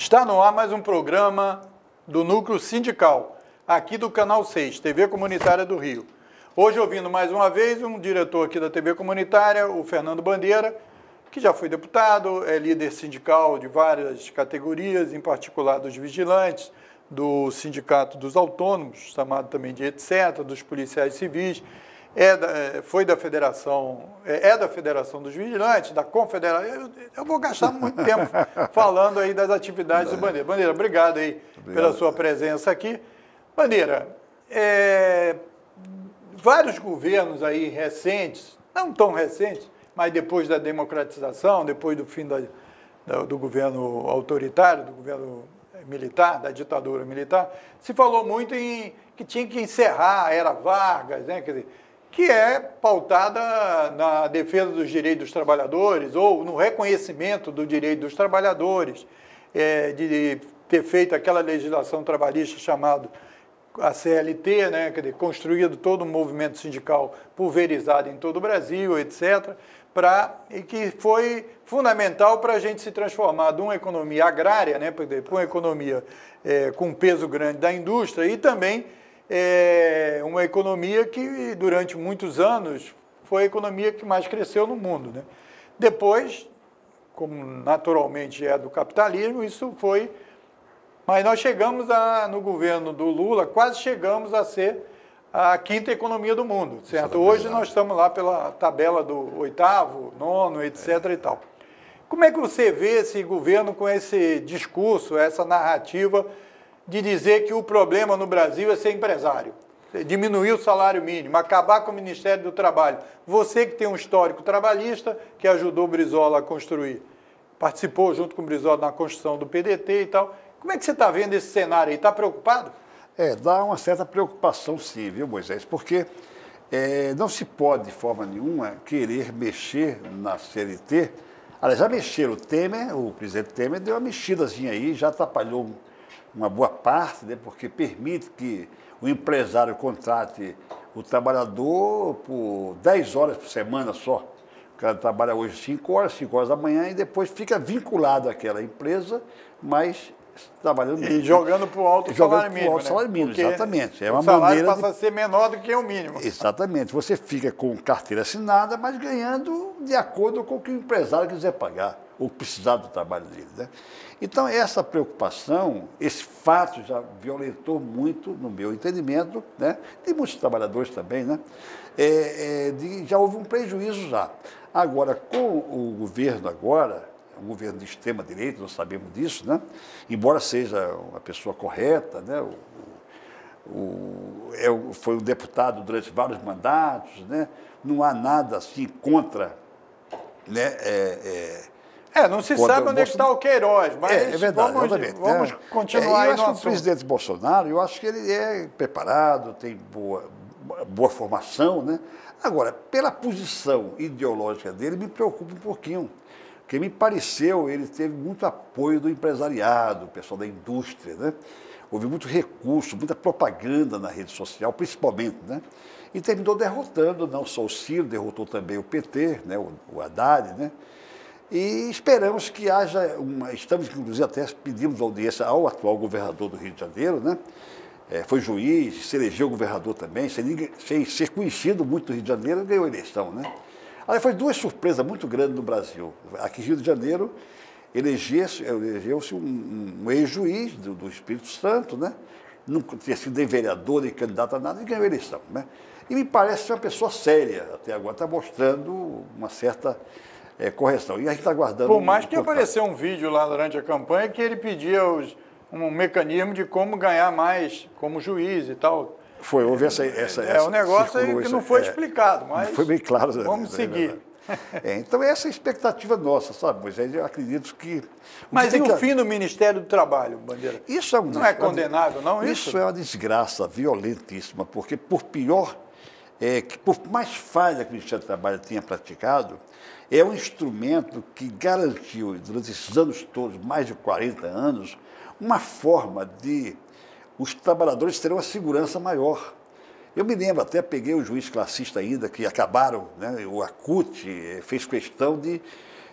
Está no ar mais um programa do Núcleo Sindical, aqui do Canal 6, TV Comunitária do Rio. Hoje, ouvindo mais uma vez um diretor aqui da TV Comunitária, o Fernando Bandeira, que já foi deputado, é líder sindical de várias categorias, em particular dos vigilantes, do Sindicato dos Autônomos, chamado também de etc., dos policiais civis, foi da Federação, da Federação dos Vigilantes, da Confederação. Eu vou gastar muito tempo falando aí das atividades do Bandeira. Bandeira, obrigado aí pela sua presença aqui. Bandeira, vários governos aí recentes, não tão recentes, mas depois da democratização, depois do fim do governo autoritário, do governo militar, da ditadura militar, se falou muito em que tinha que encerrar a era Vargas, né? Quer dizer, que é pautada na defesa dos direitos dos trabalhadores ou no reconhecimento do direito dos trabalhadores, de ter feito aquela legislação trabalhista chamada a CLT, né? Quer dizer, construído todo um movimento sindical pulverizado em todo o Brasil, etc., e que foi fundamental para a gente se transformar de uma economia agrária, né, para uma economia com peso grande da indústria e também uma economia que durante muitos anos foi a economia que mais cresceu no mundo, né? Depois, como naturalmente é do capitalismo, isso foi... Mas nós chegamos no governo do Lula, quase chegamos a ser a quinta economia do mundo, certo? Hoje nós estamos lá pela tabela do oitavo, nono, etc. e tal. Como é que você vê esse governo com esse discurso, essa narrativa de dizer que o problema no Brasil é ser empresário, diminuir o salário mínimo, acabar com o Ministério do Trabalho? Você que tem um histórico trabalhista, que ajudou o Brizola a construir, participou junto com o Brizola na construção do PDT e tal. Como é que você está vendo esse cenário aí? Está preocupado? Dá uma certa preocupação sim, viu, Moisés? Porque não se pode, de forma nenhuma, querer mexer na CLT. Aliás, já mexeram o presidente Temer deu uma mexidazinha aí, já atrapalhou uma boa parte, né, porque permite que o empresário contrate o trabalhador por 10 horas por semana só. O cara trabalha hoje 5 horas da manhã e depois fica vinculado àquela empresa, mas... trabalhando e jogando para o alto salário mínimo. Alto salário mínimo, exatamente. É uma maneira passa a ser menor do que o mínimo. Exatamente. Você fica com carteira assinada, mas ganhando de acordo com o que o empresário quiser pagar, ou precisar do trabalho dele, né? Então, essa preocupação, esse fato já violentou muito, no meu entendimento, né? De muitos trabalhadores também, né? Já houve um prejuízo já. Agora, com o governo um governo de extrema-direita, nós sabemos disso, né? Embora seja uma pessoa correta, né? Foi um deputado durante vários mandatos, né? Não há nada assim contra... Né? Não se sabe onde está o Queiroz, mas é verdade, vamos continuar aí no assunto. Eu acho que o presidente Bolsonaro, eu acho que ele é preparado, tem boa formação, né? Agora, pela posição ideológica dele, me preocupa um pouquinho. Porque me pareceu, ele teve muito apoio do empresariado, do pessoal da indústria, né? Houve muito recurso, muita propaganda na rede social, principalmente, né? E terminou derrotando, não só o Ciro, derrotou também o PT, né? o Haddad, né? E esperamos que haja estamos, inclusive, até pedimos audiência ao atual governador do Rio de Janeiro, né? Foi juiz, se elegeu governador também, sem ser conhecido muito no Rio de Janeiro, ganhou a eleição, né? Aí foi duas surpresas muito grandes no Brasil. Aqui em Rio de Janeiro, elegeu-se um ex-juiz do Espírito Santo, né? Não tinha sido nem vereador, nem candidato a nada, e ganhou a eleição, né? E me parece ser uma pessoa séria, até agora está mostrando uma certa correção. E a gente está aguardando... Por mais que apareceu um vídeo lá durante a campanha que ele pedia um mecanismo de como ganhar mais como juiz e tal. Houve essa um negócio aí que não foi explicado, mas foi bem claro. Vamos seguir. Então, essa é a expectativa nossa, sabe, Moisés? Eu acredito que... Mas e o fim do Ministério do Trabalho, Bandeira? Isso não é condenável, não? Isso é uma desgraça violentíssima, porque por mais falha que o Ministério do Trabalho tenha praticado, é um instrumento que garantiu, durante esses anos todos, mais de 40 anos, uma forma de... os trabalhadores terão uma segurança maior. Eu me lembro, até peguei o juiz classista ainda, que acabaram, né, o ACUT fez questão de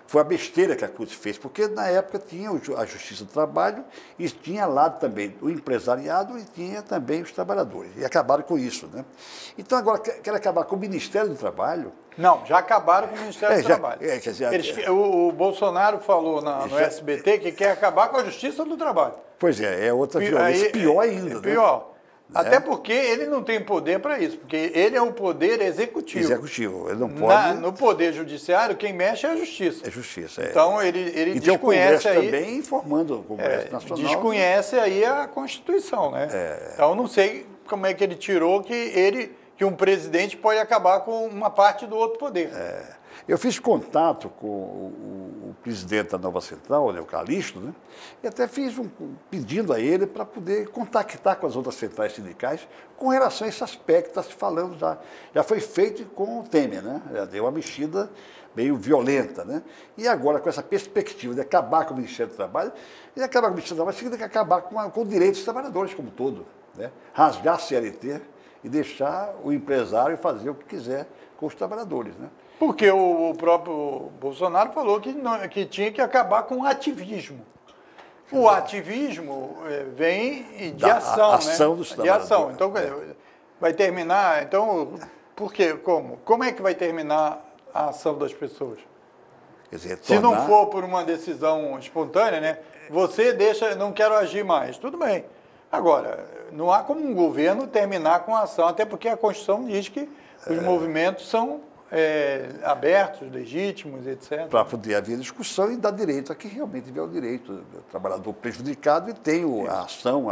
foi a besteira que a CUT fez, porque na época tinha a Justiça do Trabalho e tinha lá também o empresariado e tinha também os trabalhadores. E acabaram com isso, né? Então agora querem acabar com o Ministério do Trabalho. Não, já acabaram com o Ministério do Trabalho. Quer dizer, o Bolsonaro falou no SBT que quer acabar com a Justiça do Trabalho. Pois é outra violência, pior ainda. É pior. Né? Até porque ele não tem poder para isso, porque ele é o poder executivo. Executivo, ele não pode... No poder judiciário, quem mexe é a Justiça. É Justiça, é. Então, ele e desconhece tem o Congresso aí... também informando o Congresso Nacional. Desconhece aí a Constituição, né? Então, não sei como é que ele tirou que um presidente pode acabar com uma parte do outro poder. Eu fiz contato com o presidente da Nova Central, o Calixto, né? E até fiz pedindo a ele para poder contactar com as outras centrais sindicais com relação a esse aspecto que está se falando já. Já foi feito com o Temer, né? Já deu uma mexida meio violenta, né? E agora, com essa perspectiva de acabar com o Ministério do Trabalho, e acabar com o Ministério do Trabalho significa acabar com o direito dos trabalhadores como um todo, né? Rasgar a CLT e deixar o empresário fazer o que quiser com os trabalhadores, né? Porque o próprio Bolsonaro falou que tinha que acabar com o ativismo. O ativismo vem de ação, né? Ação dos trabalhadores. De ação. Então, vai terminar... Então, por quê? Como? Como é que vai terminar a ação das pessoas? Quer dizer, Se não for por uma decisão espontânea, né? Você deixa, não quero agir mais. Tudo bem. Agora, não há como um governo terminar com a ação, até porque a Constituição diz que os movimentos são abertos, legítimos, etc. Para poder haver discussão e dar direito a quem realmente tiver o direito. O trabalhador prejudicado e tem a ação,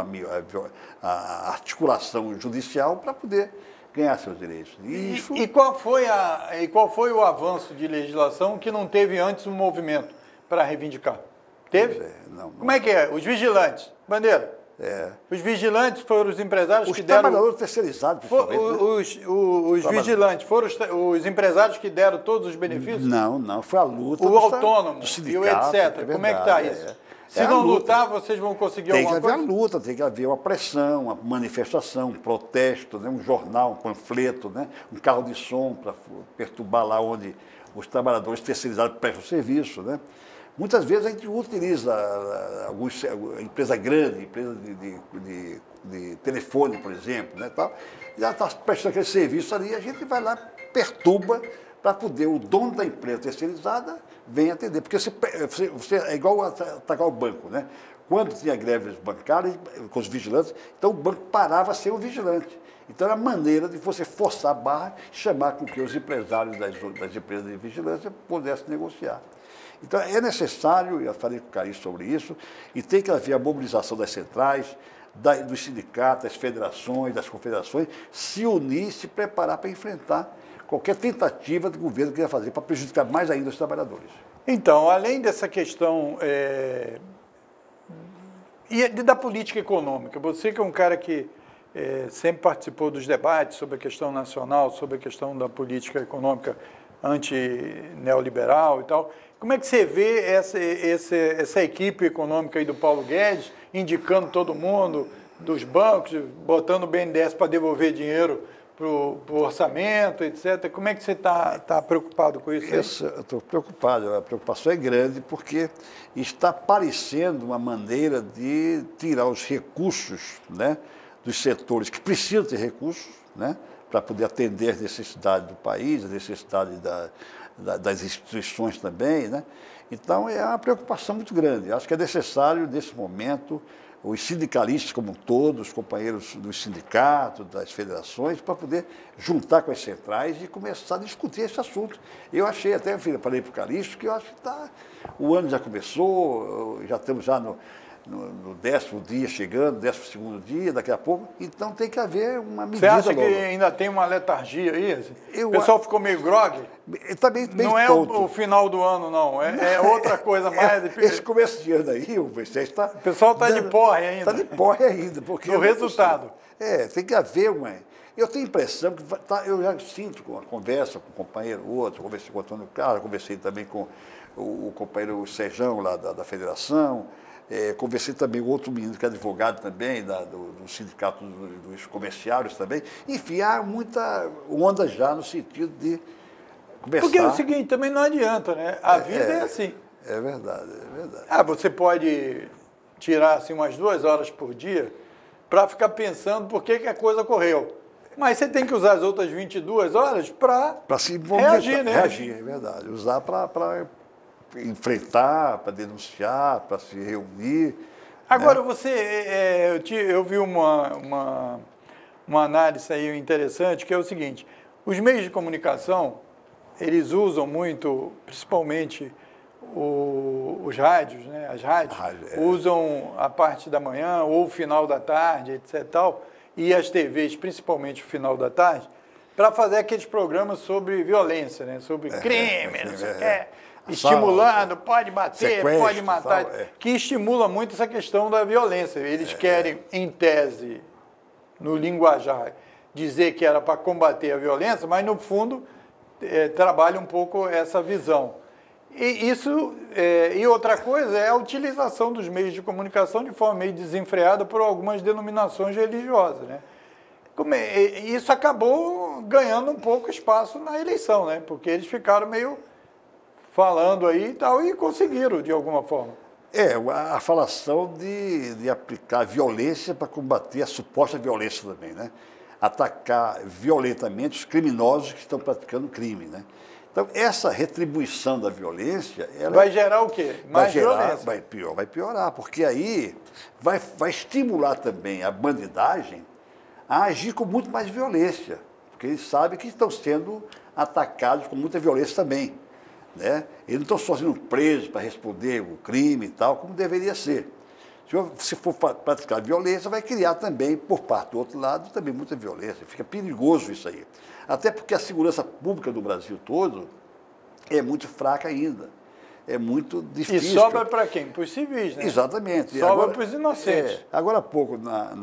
a articulação judicial para poder ganhar seus direitos. E qual foi o avanço de legislação que não teve antes um movimento para reivindicar? Teve? Não. Como é que é? Os vigilantes. Bandeira. Os vigilantes foram os empresários que deram... Os trabalhadores terceirizados, principalmente. Os vigilantes foram os empresários que deram todos os benefícios? Não. Foi a luta o autônomo do e sindicato, o etc. Como é que está isso? Se não lutar, vocês vão conseguir alguma coisa? Tem que haver a luta, tem que haver uma pressão, uma manifestação, um protesto, né? Um jornal, um panfleto, né? Um carro de som para perturbar lá onde os trabalhadores terceirizados prestam serviço, né? Muitas vezes a gente utiliza empresa grande, empresa de telefone, por exemplo, né, tal, já está prestando aquele serviço ali, a gente vai lá, perturba, para poder o dono da empresa terceirizada venha atender. Porque você é igual atacar o banco, né? Quando tinha greves bancárias, com os vigilantes, então o banco parava sem o vigilante. Então era a maneira de você forçar a barra e chamar com que os empresários das empresas de vigilância pudessem negociar. Então, é necessário, eu falei com o Calixto sobre isso, e tem que haver a mobilização das centrais, dos sindicatos, das federações, das confederações, se unir, se preparar para enfrentar qualquer tentativa do governo que queira fazer para prejudicar mais ainda os trabalhadores. Então, além dessa questão e da política econômica, você que é um cara que sempre participou dos debates sobre a questão nacional, sobre a questão da política econômica anti-neoliberal e tal, como é que você vê essa equipe econômica aí do Paulo Guedes, indicando todo mundo, dos bancos, botando o BNDES para devolver dinheiro para o orçamento, etc. Como é que você está preocupado com isso? Eu estou preocupado, a preocupação é grande porque está parecendo uma maneira de tirar os recursos, né, dos setores que precisam ter recursos, né, para poder atender as necessidades do país, as necessidades das instituições também, né? Então, é uma preocupação muito grande. Acho que é necessário, nesse momento, os sindicalistas como um todo, os companheiros dos sindicatos, das federações, para poder juntar com as centrais e começar a discutir esse assunto. Eu achei, até falei para o Calixto, que eu acho que o ano já começou, já estamos já no 10º dia chegando, 12º dia, daqui a pouco, então tem que haver uma medida. Você acha que ainda tem uma letargia aí? O pessoal ficou meio grogue? Está bem não é o final do ano, não. É outra coisa mais. Esse começo de ano aí, o pessoal está de porre ainda. Está de porre ainda. Porque o resultado. Tem que haver uma... Eu tenho a impressão que eu já sinto com a conversa com um companheiro, outro, conversei com o Antônio Carlos, conversei também com o companheiro Sejão lá da federação. Conversei também com outro menino que é advogado também, do sindicato dos comerciários também. Enfim, há muita onda já no sentido de começar... Porque é o seguinte, também não adianta, né? A vida é assim. É verdade, é verdade. Ah, você pode tirar assim, umas 2 horas por dia para ficar pensando por que a coisa correu. Mas você tem que usar as outras 22 horas para se reagir, né? Reagir, é verdade. Usar para enfrentar, para denunciar, para se reunir. Agora, né? eu vi uma análise aí interessante, que é o seguinte: os meios de comunicação, eles usam muito, principalmente os rádios, né? As rádios, usam a parte da manhã ou o final da tarde, etc. Tal, e as TVs, principalmente o final da tarde, para fazer aqueles programas sobre violência, né? Sobre crime, não sei o quê. Estimulando, pode bater, pode matar, que estimula muito essa questão da violência. Eles querem, em tese, no linguajar, dizer que era para combater a violência, mas, no fundo, trabalha um pouco essa visão. E outra coisa é a utilização dos meios de comunicação de forma meio desenfreada por algumas denominações religiosas, né? Isso acabou ganhando um pouco espaço na eleição, né? Porque eles ficaram meio falando aí e tal, e conseguiram, de alguma forma. A falação de aplicar violência para combater a suposta violência também, né? Atacar violentamente os criminosos que estão praticando crime, né? Então, essa retribuição da violência... vai gerar o quê? Mais violência. Vai piorar, porque aí vai estimular também a bandidagem a agir com muito mais violência, porque eles sabem que estão sendo atacados com muita violência também, né? Eles não estão só sendo presos para responder o crime e tal, como deveria ser. Se for praticar violência, vai criar também, por parte do outro lado, também muita violência. Fica perigoso isso aí. Até porque a segurança pública do Brasil todo é muito fraca ainda. É muito difícil. E sobra para quem? Para os civis, né? Exatamente. Sobra para os inocentes. Agora há pouco,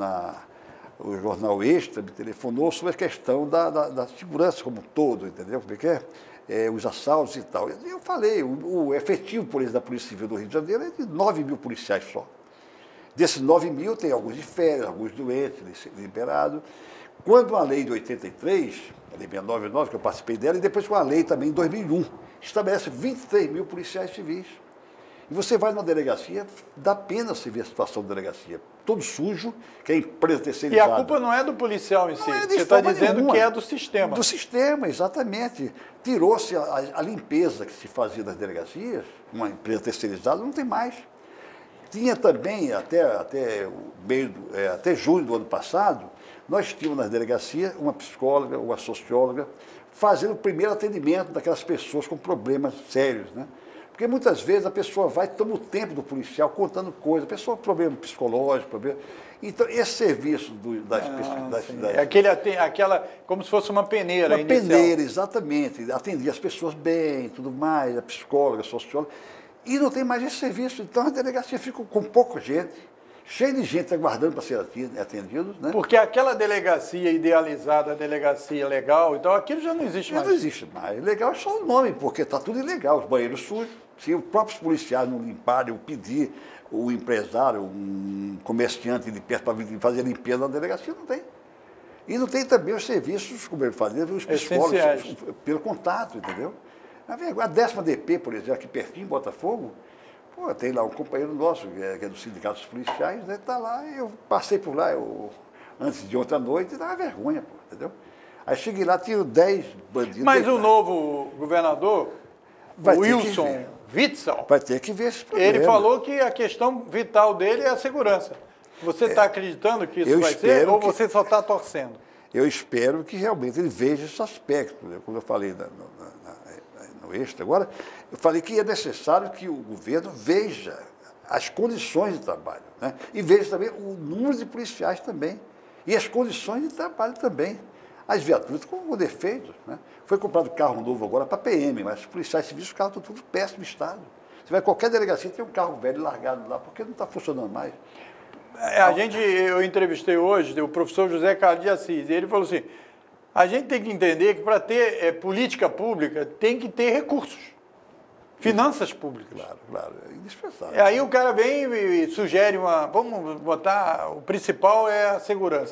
o jornal Extra me telefonou sobre a questão da segurança como um todo, entendeu? Como é que é? Os assaltos e tal. Eu falei, o efetivo da Polícia Civil do Rio de Janeiro é de 9 mil policiais só. Desses 9 mil, tem alguns de férias, alguns doentes, liberados. Quando a lei de 83, a lei 699, que eu participei dela, e depois com a lei também em 2001, estabelece 23 mil policiais civis. E você vai numa delegacia, dá pena você ver a situação da delegacia. Todo sujo, que é empresa terceirizada. E a culpa não é do policial em si, você está dizendo nenhuma. Que é do sistema. Do sistema, exatamente. Tirou-se a limpeza que se fazia das delegacias, uma empresa terceirizada, não tem mais. Tinha também, até junho do ano passado, nós tínhamos nas delegacias uma psicóloga, uma socióloga, fazendo o primeiro atendimento daquelas pessoas com problemas sérios, né? Porque muitas vezes a pessoa vai, toma o tempo do policial contando coisas, a pessoa com problema psicológico, problema... Então, esse serviço aquela, como se fosse uma peneira inicial. Uma peneira, exatamente. Atendia as pessoas bem, tudo mais, a psicóloga, a socióloga. E não tem mais esse serviço, então as delegacias ficam com pouca gente, cheio de gente aguardando para ser atendido, né? Porque aquela delegacia idealizada, a delegacia legal, então aquilo já não existe mais. Não existe mais. Legal é só o nome, porque está tudo ilegal, os banheiros sujos. Se os próprios policiais não limparem ou pedir o empresário, um comerciante de perto para fazer a limpeza na delegacia, não tem. E não tem também os serviços, como ele fazia, os psicólogos, pelo contato, entendeu? A 10ª DP, por exemplo, aqui pertinho, em Botafogo, tem lá um companheiro nosso, que é do Sindicato dos Policiais, né, está lá, eu passei por lá antes de ontem à noite, e dava vergonha, entendeu? Aí cheguei lá, tinha 10 bandidos. Mas o novo governador, o Wilson Witzel, vai ter que ver esse problema. Ele falou que a questão vital dele é a segurança. Você está acreditando que isso vai ser, ou você só está torcendo? Eu espero que realmente ele veja esse aspecto, né? Como eu falei no Extra agora, eu falei que é necessário que o governo veja as condições de trabalho, né? E veja também o número de policiais também, e as condições de trabalho também. As viaturas com defeitos, né? Foi comprado carro novo agora para PM, mas os policiais civis, os carros estão tudo em péssimo estado. Você vai em qualquer delegacia, tem um carro velho largado lá, porque não está funcionando mais. Eu entrevistei hoje o professor José Carlos de Assis, e ele falou assim, a gente tem que entender que para ter política pública tem que ter recursos, finanças públicas. Claro, é indispensável. Aí o cara vem e sugere vamos botar, o principal é a segurança.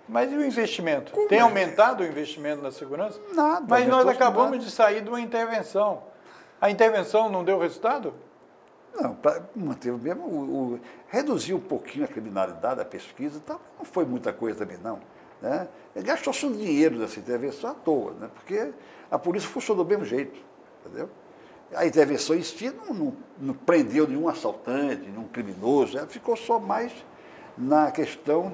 Mas e o investimento? Tem aumentado o investimento na segurança? Nada. Mas nós acabamos de sair de uma intervenção. A intervenção não deu resultado? Não, manteve mesmo, reduziu um pouquinho a criminalidade, a pesquisa, tal, não foi muita coisa também não. Né? Gastou-se um dinheiro nessa intervenção à toa, né? Porque a polícia funcionou do mesmo jeito, entendeu? A intervenção em si não prendeu nenhum assaltante, nenhum criminoso, ela ficou só mais na questão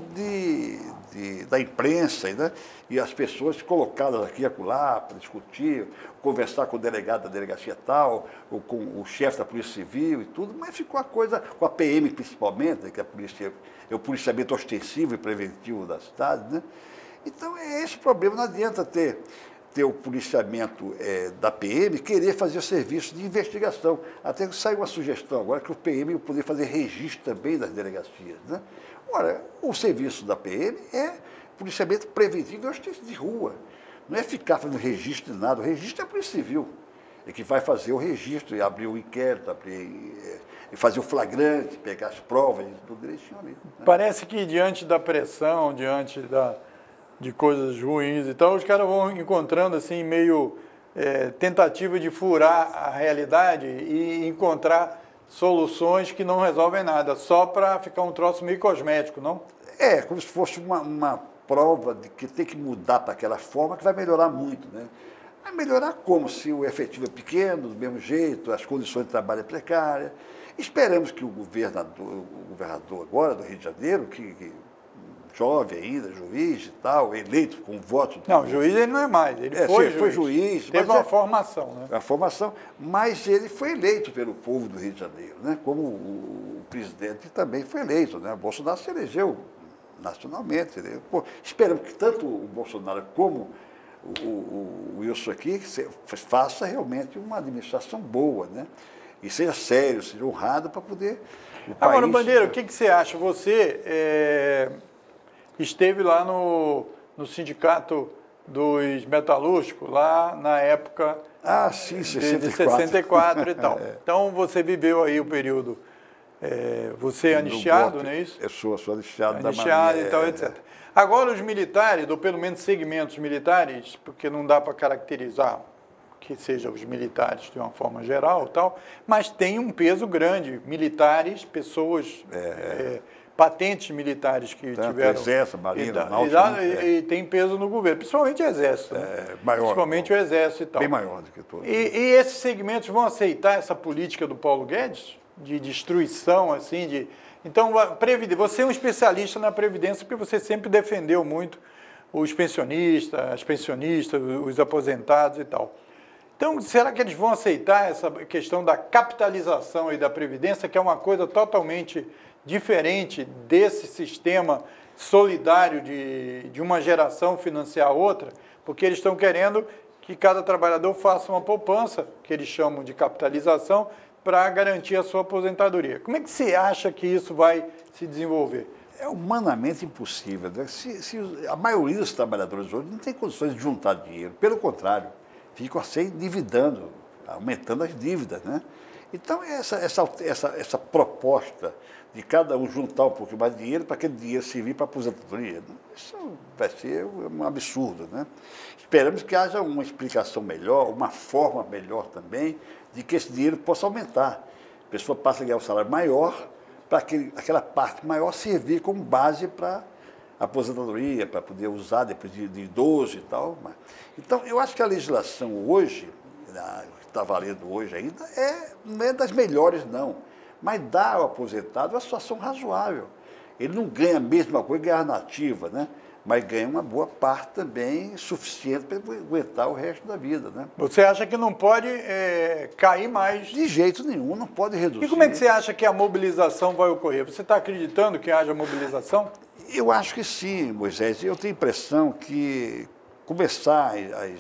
da imprensa, né? E as pessoas colocadas aqui e acolá para discutir, conversar com o delegado da delegacia tal, ou com o chefe da Polícia Civil e tudo, mas ficou a coisa, com a PM principalmente, né? Que a polícia é o policiamento ostensivo e preventivo da cidade, né? Então é esse o problema, não adianta ter o policiamento da PM querer fazer o serviço de investigação. Até que saiu uma sugestão agora que o PM poder fazer registro também das delegacias, né? Ora, o serviço da PM é policiamento preventivo e ostensivo de rua. Não é ficar fazendo registro de nada. O registro é a Polícia Civil. É que vai fazer o registro e abrir o inquérito, e fazer o flagrante, pegar as provas, tudo direitinho ali. Né? Parece que diante da pressão, diante de coisas ruins e tal, os caras vão encontrando assim meio tentativa de furar a realidade e encontrar soluções que não resolvem nada, só para ficar um troço meio cosmético, não? É, como se fosse uma prova de que tem que mudar para aquela forma que vai melhorar muito, né? Vai melhorar como? Se o efetivo é pequeno, do mesmo jeito, as condições de trabalho é precária. Esperamos que o governador agora do Rio de Janeiro, que jovem ainda, juiz e tal, eleito com voto... Não, juiz ele não é mais, ele foi juiz. Teve uma formação, né? Uma formação, mas ele foi eleito pelo povo do Rio de Janeiro, né? Como o presidente também foi eleito, né? O Bolsonaro se elegeu nacionalmente. Né? Pô, esperamos que tanto o Bolsonaro como o Wilson aqui faça realmente uma administração boa, né? E seja sério, seja honrado para poder... Agora, Bandeira, o que você acha? Você esteve lá no sindicato dos metalúrgicos, lá na época sim, 64. de 64 e tal. Então, você viveu aí o período, você é anistiado, não é isso? Eu sou anistiado da Marinha. E tal, etc. Agora, os militares, ou pelo menos segmentos militares, porque não dá para caracterizar que sejam os militares de uma forma geral e tal, mas tem um peso grande, militares, pessoas... patentes militares que tiveram... Exército, Marinha, Náutica. E tem peso no governo, principalmente o Exército. Maior. Principalmente o Exército e tal. Bem maior do que todos. E esses segmentos vão aceitar essa política do Paulo Guedes? De destruição, assim, Então, você é um especialista na Previdência, porque você sempre defendeu muito os pensionistas, as pensionistas, os aposentados e tal. Então, será que eles vão aceitar essa questão da capitalização aí da Previdência, que é uma coisa totalmente diferente desse sistema solidário de uma geração financiar a outra, porque eles estão querendo que cada trabalhador faça uma poupança, que eles chamam de capitalização, para garantir a sua aposentadoria. Como é que você acha que isso vai se desenvolver? É humanamente impossível. Né? A maioria dos trabalhadores hoje não tem condições de juntar dinheiro, pelo contrário, ficam assim endividando, aumentando as dívidas, né? Então, essa proposta de cada um juntar um pouquinho mais de dinheiro para aquele dinheiro servir para a aposentadoria, isso vai ser um absurdo, né? Esperamos que haja uma explicação melhor, uma forma melhor também, de que esse dinheiro possa aumentar. A pessoa passa a ganhar um salário maior, para aquela parte maior servir como base para a aposentadoria, para poder usar depois de idoso e tal. Então, eu acho que a legislação hoje, que está valendo hoje ainda, não é das melhores, não. Mas dá ao aposentado uma situação razoável. Ele não ganha a mesma coisa que ganhar na ativa, né? Mas ganha uma boa parte também, suficiente para aguentar o resto da vida, né? Você acha que não pode cair mais? De jeito nenhum, não pode reduzir. E como é que você acha que a mobilização vai ocorrer? Você está acreditando que haja mobilização? Eu acho que sim, Moisés. Eu tenho a impressão que começar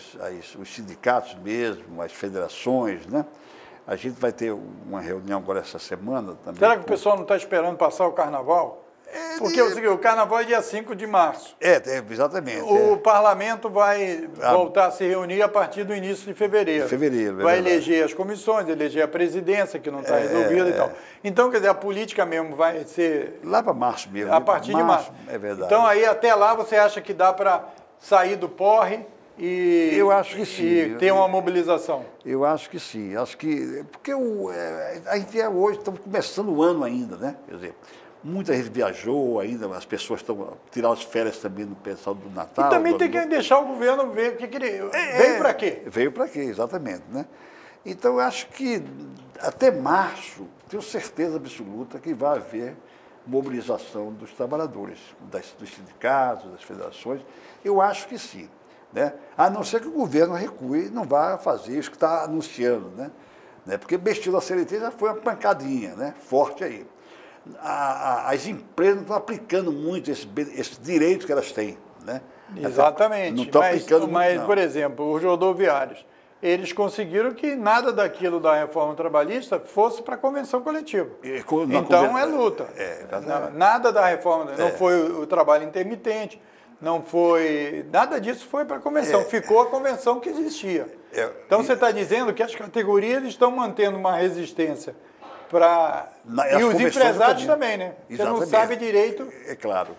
os sindicatos mesmo, as federações, né? A gente vai ter uma reunião agora essa semana também. Será que o pessoal não está esperando passar o carnaval? Porque o carnaval é dia 5 de março. Exatamente. O parlamento vai voltar a se reunir a partir do início de fevereiro. Vai eleger as comissões, eleger a presidência, que não está resolvida e tal. Então, quer dizer, a política mesmo vai ser... Lá para março mesmo. A partir de março. É verdade. Então, aí até lá você acha que dá para sair do porre e, eu acho que sim. E ter uma mobilização? Eu acho que sim. Acho que... Porque a gente hoje, estamos começando o ano ainda, né? Quer dizer... Muita gente viajou ainda, as pessoas estão tirando as férias também no pessoal do Natal. E também tem que deixar o governo ver o que ele... Veio para quê? Veio para quê, exatamente. Né? Então, eu acho que até março, tenho certeza absoluta que vai haver mobilização dos trabalhadores, dos sindicatos, das federações. Eu acho que sim. Né? A não ser que o governo recue e não vá fazer isso que está anunciando. Né? Porque mexendo a CLT já foi uma pancadinha, né? Forte aí. As empresas não estão aplicando muito esse direito que elas têm. Né? Exatamente. Não estão aplicando muito, mas não. Por exemplo, os rodoviários, eles conseguiram que nada daquilo da reforma trabalhista fosse para a convenção coletiva. Então é luta. Nada da reforma, não foi o trabalho intermitente, não foi... Nada disso foi para a convenção, ficou a convenção que existia. Então você está dizendo que as categorias estão mantendo uma resistência e os empresários também, né? Você não sabe direito. Claro.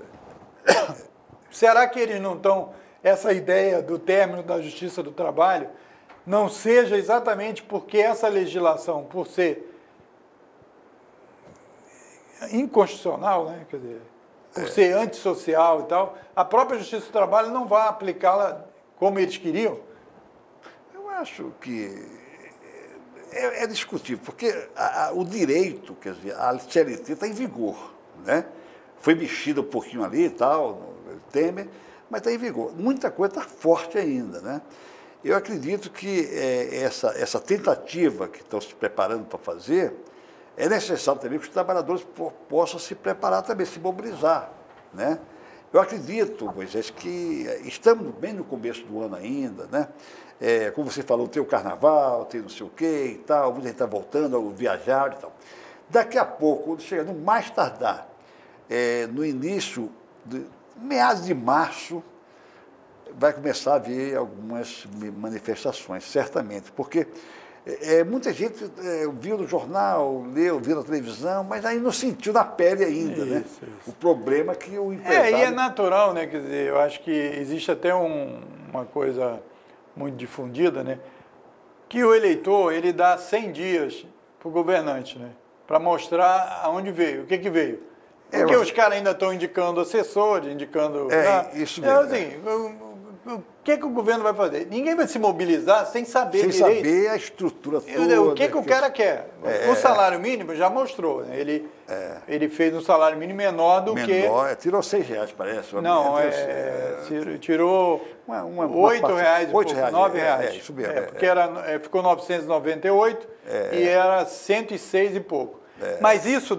Será que eles não estão... Essa ideia do término da Justiça do Trabalho não seja exatamente porque essa legislação, por ser inconstitucional, né? Quer dizer, por ser antissocial e tal, a própria Justiça do Trabalho não vai aplicá-la como eles queriam? Eu acho que... É discutível, porque o direito, quer dizer, a CLT está em vigor, né? Foi mexida um pouquinho ali e tal, no Temer, mas está em vigor. Muita coisa está forte ainda, né? Eu acredito que essa tentativa que estão se preparando para fazer, é necessário também que os trabalhadores possam se preparar também, se mobilizar, né? Eu acredito, Moisés, que estamos bem no começo do ano ainda, né? Como você falou, tem o carnaval, tem não sei o quê e tal, muita gente está voltando a viajar e tal. Daqui a pouco, quando chegar no mais tardar, no início, meados de março, vai começar a haver algumas manifestações, certamente, porque muita gente viu no jornal, viu na televisão, mas aí não sentiu na pele ainda, né? O problema é que o empresário... E é natural, né? Quer dizer, eu acho que existe até uma coisa muito difundida, né? Que o eleitor, ele dá 100 dias para o governante, né? Para mostrar aonde veio, o que veio. Porque os caras ainda estão indicando assessores, indicando... Isso mesmo. Assim, o que o governo vai fazer? Ninguém vai se mobilizar sem saber direito. Sem saber a estrutura toda. O que o cara quer? O salário mínimo já mostrou. Né? Ele fez um salário mínimo menor do que... Tirou R$6, parece. Não, tirou R$8, R$9. Isso mesmo. Porque ficou 998 e era 106 e pouco. Mas isso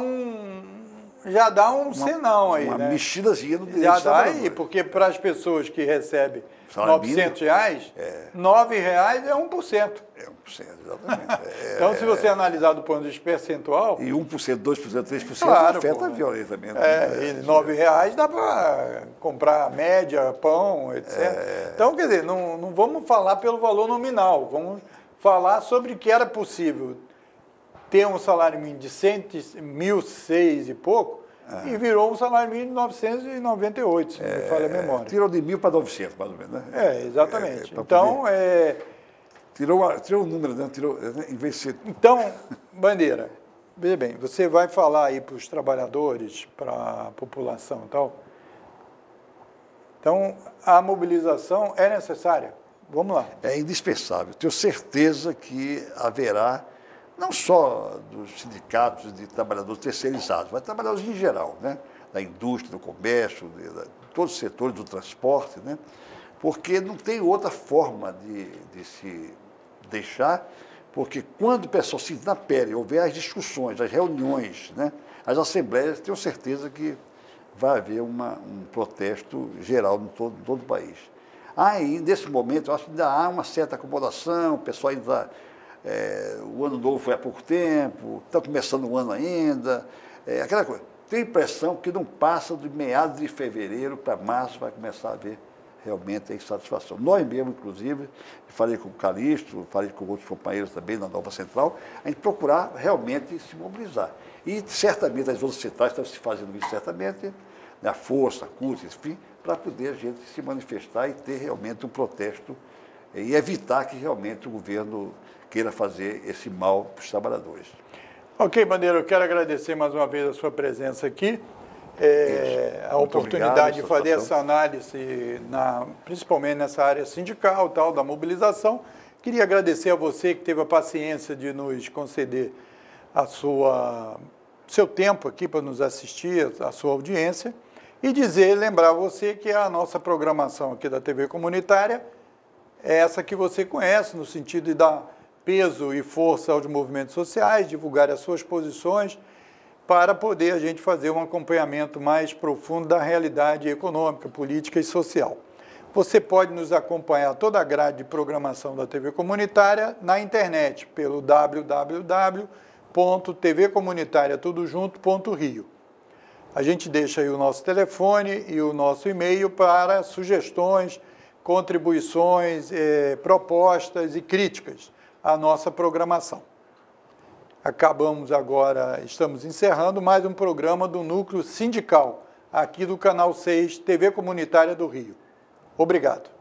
já dá um senão aí, uma né? mexidazinha no direito. Já dá aí, porque para as pessoas que recebem R$900, R$9 é 1%. É 1%, exatamente. Então, se você analisar do ponto de vista percentual... E 1%, 2%, 3% claro, afeta violentamente. E R$9 dá para comprar média, pão, etc. Então, quer dizer, não vamos falar pelo valor nominal, vamos falar sobre que era possível ter um salário mínimo de 1.006 e pouco, e virou um salário mínimo de 998, se não me falha a memória. Tirou de 1.000 para 900, mais ou menos, né? Exatamente. Então, Tirou o número, né? Em vez de ser... Então, Bandeira, veja bem, você vai falar aí para os trabalhadores, para a população e tal. Então, a mobilização é necessária. Vamos lá. É indispensável. Tenho certeza que haverá, não só dos sindicatos de trabalhadores terceirizados, mas trabalhadores em geral, né? Da indústria, do comércio, de todos os setores do transporte, né? Porque não tem outra forma de se deixar, porque quando o pessoal se na pele, houver as discussões, as reuniões, né? As assembleias, tenho certeza que vai haver um protesto geral em todo o país. Aí, nesse momento, eu acho que ainda há uma certa acomodação, o pessoal ainda... o ano novo foi há pouco tempo, está começando o ano ainda, aquela coisa. tenho a impressão que não passa de meados de fevereiro para março vai começar a haver realmente a insatisfação. Nós mesmos, inclusive, falei com o Calixto, falei com outros companheiros também na Nova Central, a gente procurar realmente se mobilizar. E certamente as outras centrais estão se fazendo isso certamente, né, a Força, a CUT, enfim, para poder a gente se manifestar e ter realmente um protesto e evitar que realmente o governo queira fazer esse mal para os trabalhadores. Ok, Bandeira, eu quero agradecer mais uma vez a sua presença aqui, a oportunidade de fazer essa análise, principalmente nessa área sindical, tal, da mobilização. Queria agradecer a você que teve a paciência de nos conceder seu tempo aqui para nos assistir, a sua audiência, e lembrar você que a nossa programação aqui da TV Comunitária é essa que você conhece, no sentido de dar peso e força aos movimentos sociais, divulgar as suas posições, para poder a gente fazer um acompanhamento mais profundo da realidade econômica, política e social. Você pode nos acompanhar toda a grade de programação da TV Comunitária na internet, pelo www.tvcomunitariatudojunto.rio. A gente deixa aí o nosso telefone e o nosso e-mail para sugestões, contribuições, propostas e críticas à nossa programação. Estamos encerrando mais um programa do Núcleo Sindical, aqui do Canal 6, TV Comunitária do Rio. Obrigado.